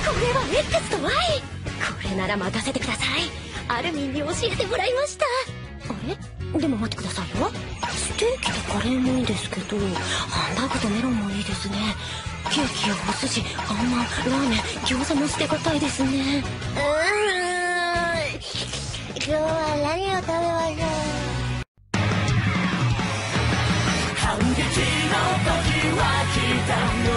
れは X と Y。 これなら任せてください。アルミンに教えてもらいました。あれでも待ってくださいよ。ステーキとカレーもいいですけど、ハンバーグとメロンもいいですね。ケーキやお寿司、あんまん、ラーメン、餃子も捨てがたいですね。今日は何を食べましょう。反撃の時は来たの